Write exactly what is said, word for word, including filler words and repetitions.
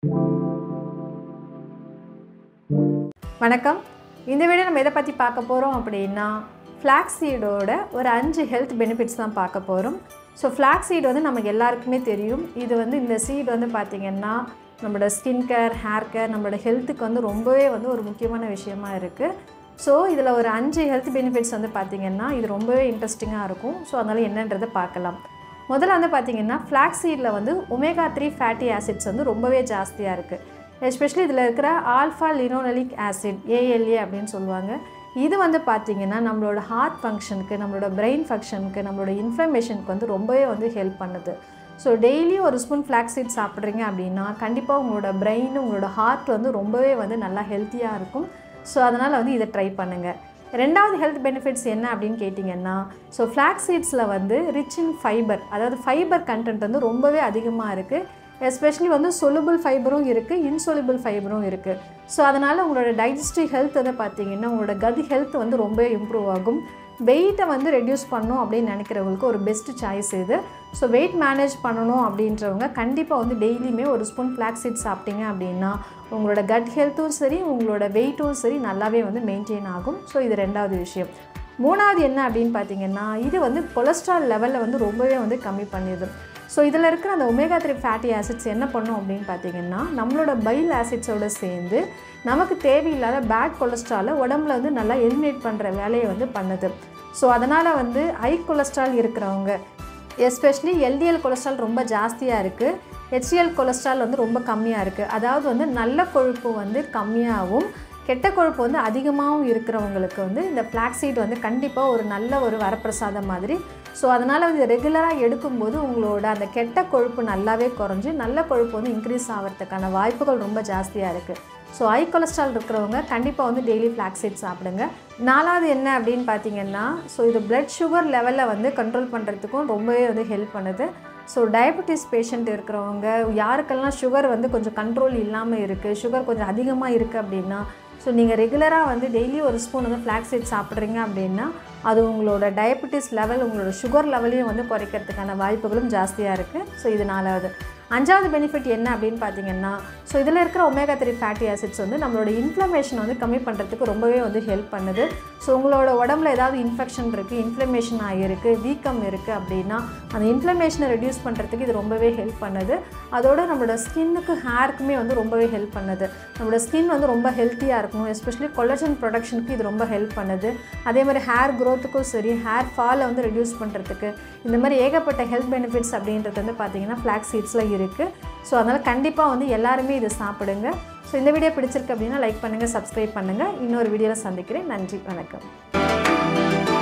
வணக்கம். இந்த வீடியோ நம்ம எதை பற்றி பார்க்க போகிறோம் அப்படின்னா ஃப்ளாக்ஸீடோட ஒரு அஞ்சு ஹெல்த் பெனிஃபிட்ஸ் தான் பார்க்க போகிறோம். ஸோ ஃப்ளாக்ஸீட் வந்து நமக்கு எல்லாருக்குமே தெரியும். இது வந்து இந்த சீட் வந்து பார்த்திங்கன்னா நம்மளோட ஸ்கின் கேர், ஹேர் கேர், நம்மளோட ஹெல்த்துக்கு வந்து ரொம்பவே வந்து ஒரு முக்கியமான விஷயமா இருக்குது. ஸோ இதில் ஒரு அஞ்சு ஹெல்த் பெனிஃபிட்ஸ் வந்து பார்த்திங்கன்னா இது ரொம்பவே இன்ட்ரெஸ்டிங்காக இருக்கும். ஸோ அதனால் என்னன்றதை பார்க்கலாம். முதல்ல வந்து பார்த்திங்கன்னா ஃப்ளாக்ஸீடில் வந்து ஒமேகா த்ரீ ஃபேட்டி ஆசிட்ஸ் வந்து ரொம்பவே ஜாஸ்தியாக இருக்குது. எஸ்பெஷலி இதில் இருக்கிற ஆல்ஃபா லினோலெனிக் ஆசிட் ஏஎல்ஏ அப்படின்னு சொல்லுவாங்க. இது வந்து பார்த்திங்கன்னா நம்மளோட ஹார்ட் ஃபங்க்ஷனுக்கு, நம்மளோட பிரெயின் ஃபங்க்ஷனுக்கு, நம்மளோட இன்ஃப்ளமேஷனுக்கு வந்து ரொம்பவே வந்து ஹெல்ப் பண்ணுது. ஸோ டெய்லி ஒரு ஸ்பூன் ஃப்ளாக்ஸீட் சாப்பிட்றீங்க அப்படின்னா கண்டிப்பாக உங்களோட பிரெயின், உங்களோட ஹார்ட் வந்து ரொம்பவே வந்து நல்லா ஹெல்த்தியாக இருக்கும். ஸோ அதனால் வந்து இதை ட்ரை பண்ணுங்கள். ரெண்டாவது ஹெல்த் பெனிஃபிட்ஸ் என்ன அப்படின்னு கேட்டிங்கன்னா, ஸோ ஃப்ளாக்ஸீட்ஸில் வந்து ரிச் இன் ஃபைபர், அதாவது ஃபைபர் கண்டென்ட் வந்து ரொம்பவே அதிகமாக இருக்குது. எஸ்பெஷலி வந்து சொலுபிள் ஃபைபரும் இருக்குது, இன்சொலுபிள் ஃபைபரும் இருக்குது. ஸோ அதனால் உங்களோட டைஜஸ்டிவ் ஹெல்த் வந்து பார்த்திங்கன்னா உங்களோட கட் ஹெல்த் வந்து ரொம்பவே இம்ப்ரூவ் ஆகும். வெயிட்டை வந்து ரெடியூஸ் பண்ணணும் அப்படின்னு நினைக்கிறவங்களுக்கு ஒரு பெஸ்ட்டு சாய்ஸ் இது. ஸோ வெயிட் மேனேஜ் பண்ணணும் அப்படின்றவங்க கண்டிப்பாக வந்து டெய்லியுமே ஒரு ஸ்பூன் ஃப்ளாக்ஸீட் சாப்பிட்டீங்க அப்படின்னா உங்களோட கட் ஹெல்த்தும் சரி, உங்களோட வெயிட்டும் சரி நல்லாவே வந்து மெயின்டைன் ஆகும். ஸோ இது ரெண்டாவது விஷயம். மூணாவது என்ன அப்படின்னு பார்த்திங்கன்னா, இது வந்து கொலஸ்ட்ரால் லெவலில் வந்து ரொம்பவே வந்து கம்மி பண்ணிடுது. ஸோ இதில் இருக்கிற அந்த ஒமேகா த்ரீ ஃபேட்டி ஆசிட்ஸ் என்ன பண்ணும் அப்படின்னு பார்த்திங்கன்னா நம்மளோட பைல் ஆசிட்ஸோடு சேர்ந்து நமக்கு தேவையில்லாத பேட் கொலஸ்ட்ராலை உடம்புல வந்து நல்லா எலிமினேட் பண்ணுற வேலையை வந்து பண்ணுது. ஸோ அதனால் வந்து ஹை கொலஸ்ட்ரால் இருக்கிறவங்க, எஸ்பெஷலி எல்டிஎல் கொலஸ்ட்ரால் ரொம்ப ஜாஸ்தியாக இருக்குது, ஹெச்டிஎல் கொலஸ்ட்ரால் வந்து ரொம்ப கம்மியாக இருக்குது. அதாவது வந்து நல்ல கொழுப்பு வந்து கம்மியாகவும் கெட்ட கொழுப்பு வந்து அதிகமாகவும் இருக்கிறவங்களுக்கு வந்து இந்த ஃப்ளாக்ஸீட் வந்து கண்டிப்பாக ஒரு நல்ல ஒரு வரப்பிரசாதம் மாதிரி. ஸோ அதனால் வந்து ரெகுலராக எடுக்கும்போது உங்களோட அந்த கெட்ட கொழுப்பு நல்லாவே குறைஞ்சி நல்ல கொழுப்பு வந்து இன்க்ரீஸ் ஆகிறதுக்கான வாய்ப்புகள் ரொம்ப ஜாஸ்தியாக இருக்குது. ஸோ ஹை கொலஸ்ட்ரால் இருக்கிறவங்க கண்டிப்பாக வந்து டெய்லி ஃப்ளாக்ஸீட் சாப்பிடுங்க. நாலாவது என்ன அப்படின்னு பார்த்திங்கன்னா, ஸோ இது பிளட் சுகர் லெவலில் வந்து கண்ட்ரோல் பண்ணுறதுக்கும் ரொம்பவே வந்து ஹெல்ப் பண்ணுது. ஸோ டயபெட்டிஸ் பேஷண்ட் இருக்கிறவங்க, யாருக்கெல்லாம் சுகர் வந்து கொஞ்சம் கண்ட்ரோல் இல்லாமல் இருக்குது, சுகர் கொஞ்சம் அதிகமாக இருக்குது அப்படின்னா, ஸோ நீங்கள் ரெகுலராக வந்து டெய்லி ஒரு ஸ்பூன் வந்து ஃப்ளாக்ஸீட் சாப்பிட்றீங்க அப்படின்னா அது உங்களோட டயபெட்டிஸ் லெவல், உங்களோட சுகர் லெவலையும் வந்து குறைக்கிறதுக்கான வாய்ப்புகளும் ஜாஸ்தியாக இருக்குது. ஸோ இது நாலாவது. அஞ்சாவது பெனிஃபிட் என்ன அப்படின்னு பார்த்திங்கன்னா, ஸோ இதில் இருக்கிற ஒமேகா த்ரீ ஃபேட்டி ஆசிட்ஸ் வந்து நம்மளோட இன்ஃப்ளமேஷன் வந்து கம்மி பண்ணுறதுக்கு ரொம்பவே வந்து ஹெல்ப் பண்ணுது. ஸோ உங்களோட உடம்புல ஏதாவது இன்ஃபெக்ஷன் இருக்குது, இன்ஃப்ளமேஷன் ஆகிருக்கு, வீக்கம் இருக்குது அப்படின்னா அந்த இன்ஃப்ளமேஷனை ரெடியூஸ் பண்ணுறதுக்கு இது ரொம்பவே ஹெல்ப் பண்ணுது. அதோடு நம்மளோட ஸ்கின்னுக்கு, ஹேருக்குமே வந்து ரொம்பவே ஹெல்ப் பண்ணுது. நம்மளோட ஸ்கின் வந்து ரொம்ப ஹெல்த்தியாக இருக்கணும், எஸ்பெஷலி கொலஜன் ப்ரொடக்ஷனுக்கு இது ரொம்ப ஹெல்ப் பண்ணுது. அதே மாதிரி ஹேர் க்ரோத்துக்கும் சரி, ஹேர் ஃபாலை வந்து ரெடியூஸ் பண்ணுறதுக்கு இந்த மாதிரி ஏகப்பட்ட ஹெல்த் பெனிஃபிட்ஸ் அப்படின்றது வந்து பார்த்திங்கன்னா ஃப்ளாக்ஸீட்ஸில் இருக்குது. ஸோ அதனால் கண்டிப்பாக வந்து எல்லாருமே இதை சாப்பிடுங்க. ஸோ இந்த வீடியோ பிடிச்சிருக்கு அப்படின்னா லைக் பண்ணுங்கள், சப்ஸ்கிரைப் பண்ணுங்கள். இன்னொரு வீடியோவில் சந்திக்கிறேன். நன்றி, வணக்கம்.